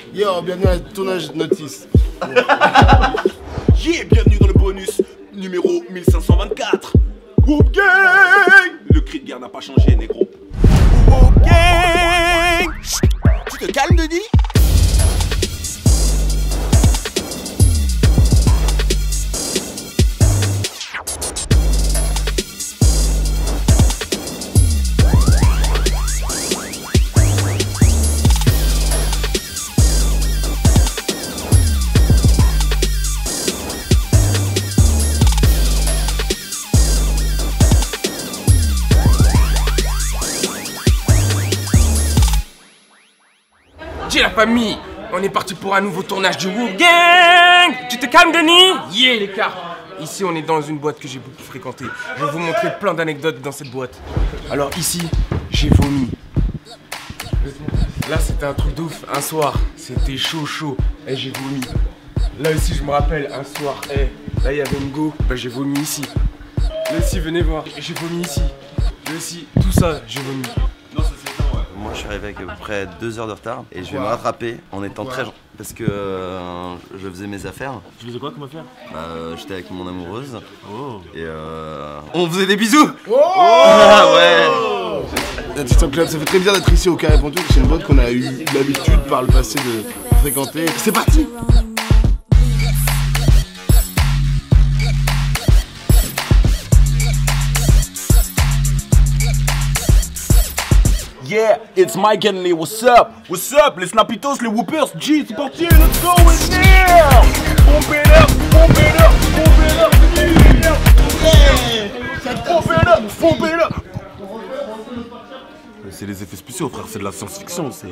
Yo, bienvenue à la tournage notice. Yeah, bienvenue dans le bonus numéro 1524. Whoop Gang. Le cri de guerre n'a pas changé, négro. Whoop Gang. Tu te calmes, Denis? J'ai la famille. On est parti pour un nouveau tournage du Whoop Gang. Tu te calmes, Denis? Yeah, les gars. Ici, on est dans une boîte que j'ai beaucoup fréquentée. Je vais vous montrer plein d'anecdotes dans cette boîte. Alors ici, j'ai vomi. Là, c'était un truc de ouf. Un soir, c'était chaud. Et j'ai vomi. Là aussi, je me rappelle, un soir, là, il y avait une go. Bah, j'ai vomi ici. Là aussi, venez voir. J'ai vomi ici. Là aussi, tout ça, j'ai vomi. Moi je suis arrivé avec à peu près 2 heures de retard et je vais me rattraper en étant très gentil parce que je faisais mes affaires. Tu faisais quoi comme affaire? J'étais avec mon amoureuse et On faisait des bisous. Ah ouais. La Titans Club, ça fait très bizarre d'être ici au Carré Pontoise. C'est une boîte qu'on a eu l'habitude par le passé de fréquenter. C'est parti. Yeah, it's Mike Henley, what's up? What's up, les Snapitos, les Whoopers, G, c'est parti, let's go, in there! Pump it up, pump it up, pump it up, yeah! Pump it up, pump it up! C'est les effets spéciaux, frère, c'est de la science-fiction, c'est...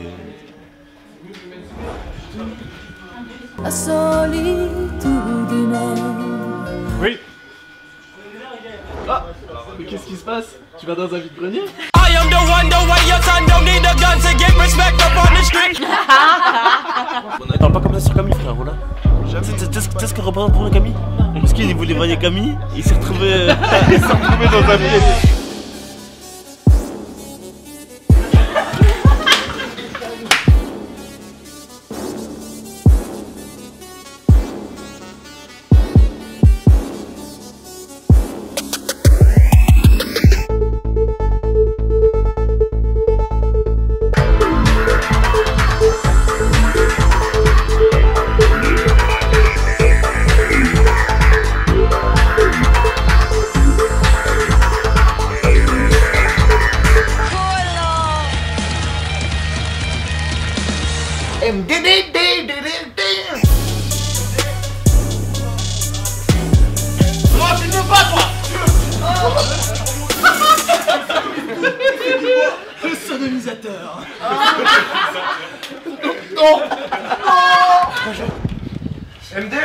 Oui. Ah, mais qu'est-ce qui se passe? Tu vas dans un vide-grenier? I am the one, the way your son don't need a gun to get respect up on the street. Parle pas comme ça sur Camille, frère, voilà. Tu sais ce que représente pour le Camille? Parce qu'il voulait voyer Camille, il s'est retrouvé dans un pied. Le sodomisateur. Non. MD.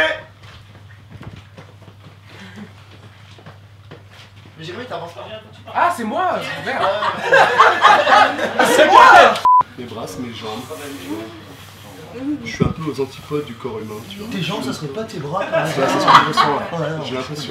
Mais Jérémy, t'avances pas rien. Ah, c'est moi. Merde. C'est moi. Mes bras, mes jambes. Je suis un peu aux antipodes du corps humain, tu vois. Tes jambes, ça serait pas tes bras. C'est ce que je ressens, là. J'ai l'impression.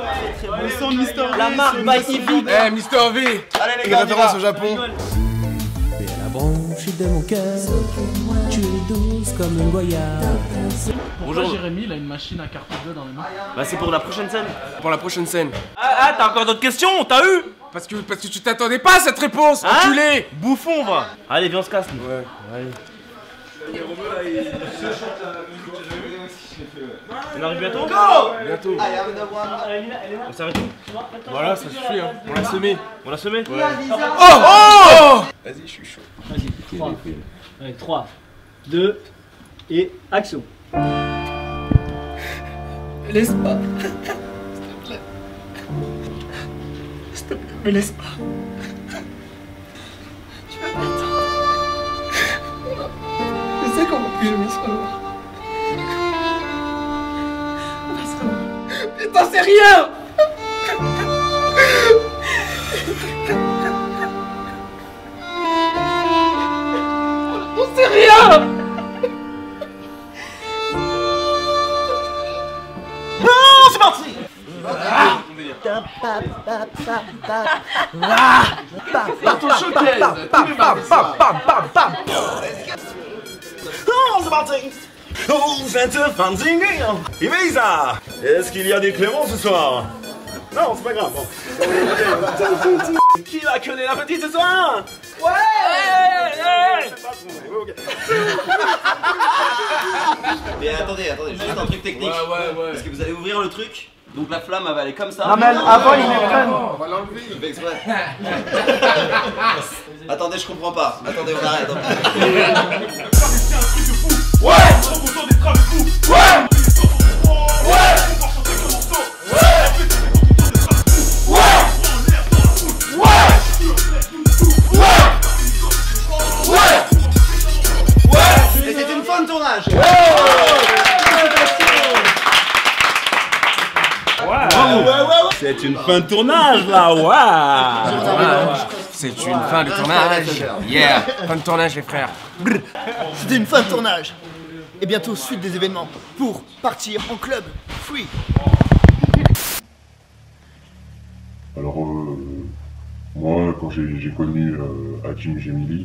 La marque Scientifique. Eh, Mister V. Une référence au Japon. Et à la branche de mon cœur, tu es douce comme une goyave. Bonjour. Jérémy, il a une machine à carte bleue dans les mains. Bah c'est pour la prochaine scène. Pour la prochaine scène. Ah, t'as encore d'autres questions? T'as eu? Parce que tu t'attendais pas à cette réponse, Hein? enculé. Bouffon, va. Allez, viens, on se casse. Ouais. Allez. On arrive bientôt? Bientôt. On s'arrête où? Voilà, ça suffit, hein. On l'a semé. On l'a semé? Oh. Oh. Vas-y, je suis chaud. Vas-y, 3. Allez, 3, 2 et action. Laisse pas. S'il te plaît, me laisse pas. Tu vas m'attendre. Je sais qu'on va plus jamais se revoir. On va se revoir. Putain, c'est rien. On sait rien. C'est parti! c'est parti. Oh, c'est fancy. Ibiza. Est-ce qu'il y a des Cléments ce soir? Non, c'est pas grave. Bon. Qui va connaître la petite ce soir? Ouais. Mais attendez, juste un truc technique. Ouais. Parce que vous allez ouvrir le truc, donc la flamme elle va aller comme ça. Non mais avant il est crème. On va l'enlever. Je fais exprès. Attendez, je comprends pas. Attendez, on arrête. C'était une fin de tournage. C'est une fin de tournage là, ouais. C'est une fin de tournage. Yeah, fin de tournage les frères. C'était une fin de tournage. Et bientôt suite des événements pour partir en club free. Alors moi quand j'ai connu Hakim Gemili,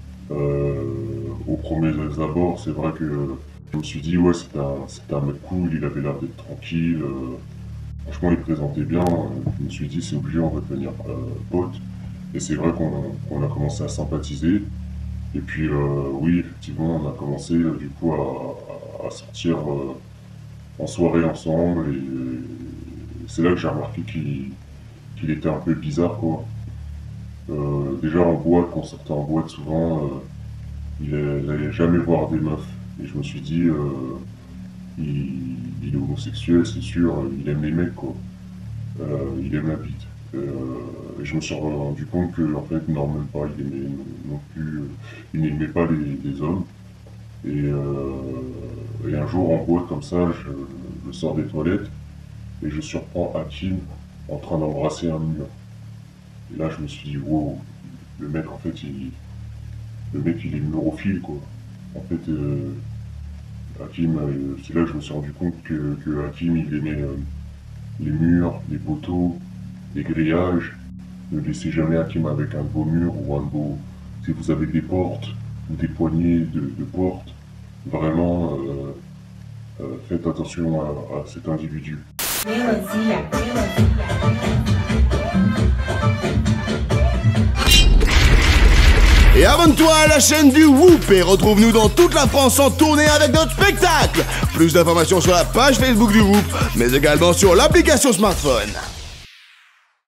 au premier abord c'est vrai que je me suis dit ouais c'était un mec cool, il avait l'air d'être tranquille, franchement il présentait bien, je me suis dit c'est obligé on va devenir potes. Et c'est vrai qu'on a commencé à sympathiser. Et puis oui, effectivement, on a commencé du coup à sortir en soirée ensemble. Et c'est là que j'ai remarqué qu'il était un peu bizarre, quoi. Déjà en boîte, quand on sortait en boîte, souvent, il n'allait jamais voir des meufs. Et je me suis dit, il est homosexuel, c'est sûr, il aime les mecs, quoi. Il aime la bite. Et je me suis rendu compte que en fait non même pas il aimait non plus il n'aimait pas les hommes et un jour en boîte comme ça je sors des toilettes et je surprends Hakim en train d'embrasser un mur et là je me suis dit wow, le mec en fait il est murophile quoi. En fait Hakim c'est là que je me suis rendu compte que Hakim il aimait les murs, les poteaux, les grillages. Ne laissez jamais Hakim avec un beau mur ou un beau... Si vous avez des portes ou des poignées de portes, vraiment faites attention à cet individu. Et abonne-toi à la chaîne du Whoop et retrouve-nous dans toute la France en tournée avec notre spectacle. Plus d'informations sur la page Facebook du Whoop, mais également sur l'application smartphone.